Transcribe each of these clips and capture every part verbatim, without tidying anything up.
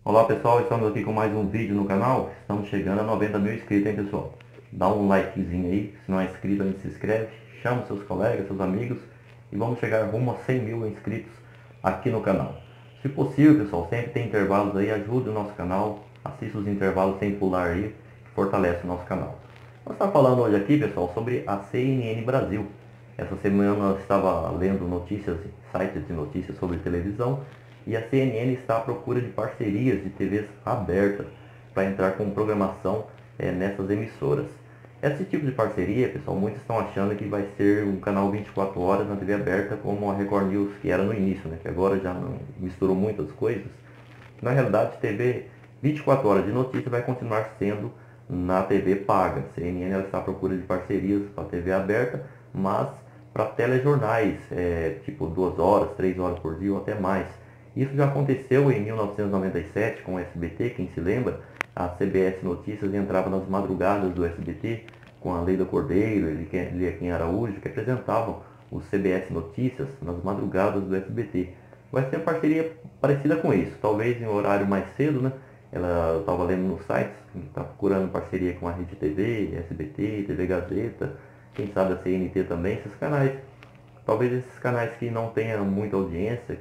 Olá pessoal, estamos aqui com mais um vídeo no canal. Estamos chegando a noventa mil inscritos, hein pessoal? Dá um likezinho aí, se não é inscrito ainda se inscreve, chama seus colegas, seus amigos e vamos chegar rumo a cem mil inscritos aqui no canal. Se possível pessoal, sempre tem intervalos aí, ajude o nosso canal, assista os intervalos sem pular aí, fortalece o nosso canal. Nós estamos falando hoje aqui pessoal sobre a C N N Brasil. Essa semana eu estava lendo notícias, sites de notícias sobre televisão, e a C N N está à procura de parcerias de T Vs abertas para entrar com programação é, nessas emissoras. Esse tipo de parceria, pessoal, muitos estão achando que vai ser um canal vinte e quatro horas na T V aberta como a Record News, que era no início, né? Que agora já não misturou muitas coisas. Na realidade, T V vinte e quatro horas de notícia vai continuar sendo na T V paga. A C N N ela está à procura de parcerias para a T V aberta, mas para telejornais, é, tipo duas horas, três horas por dia ou até mais. Isso já aconteceu em mil novecentos e noventa e sete com o S B T, quem se lembra? A C B S Notícias entrava nas madrugadas do S B T com a Leila Cordeiro, Eliakim Araújo, que apresentavam o C B S Notícias nas madrugadas do S B T. Vai ser uma parceria parecida com isso, talvez em um horário mais cedo, né? Ela estava lendo nos sites, está procurando parceria com a Rede T V, S B T, T V Gazeta, quem sabe a C N T também, esses canais. Talvez esses canais que não tenham muita audiência,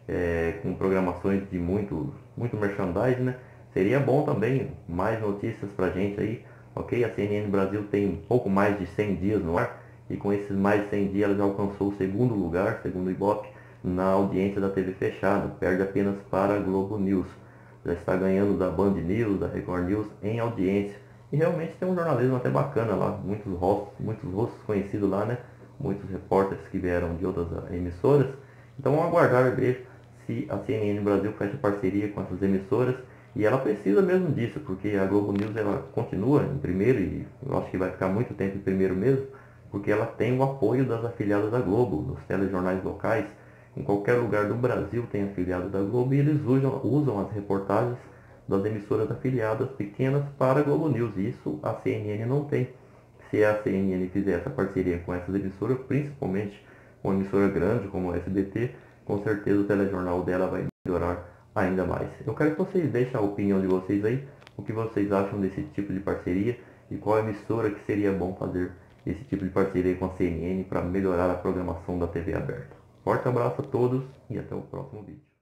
é, com programações de muito, muito merchandising, né? Seria bom também, mais notícias pra gente aí, ok? A C N N Brasil tem pouco mais de cem dias no ar, e com esses mais de cem dias ela já alcançou o segundo lugar, segundo o Ibope, na audiência da T V fechada, perde apenas para a Globo News. Já está ganhando da Band News, da Record News em audiência. E realmente tem um jornalismo até bacana lá, muitos rostos, muitos rostos conhecidos lá, né? Muitos repórteres que vieram de outras emissoras. Então vamos aguardar e ver se a C N N Brasil fecha parceria com essas emissoras. E ela precisa mesmo disso, porque a Globo News ela continua em primeiro, e eu acho que vai ficar muito tempo em primeiro mesmo, porque ela tem o apoio das afiliadas da Globo, dos telejornais locais. Em qualquer lugar do Brasil tem afiliado da Globo e eles usam, usam as reportagens das emissoras afiliadas pequenas para a Globo News. Isso a C N N não tem. Se a C N N fizer essa parceria com essas emissoras, principalmente com uma emissora grande como o S B T, com certeza o telejornal dela vai melhorar ainda mais. Eu quero que vocês deixem a opinião de vocês aí, o que vocês acham desse tipo de parceria e qual emissora que seria bom fazer esse tipo de parceria com a C N N para melhorar a programação da T V aberta. Forte abraço a todos e até o próximo vídeo.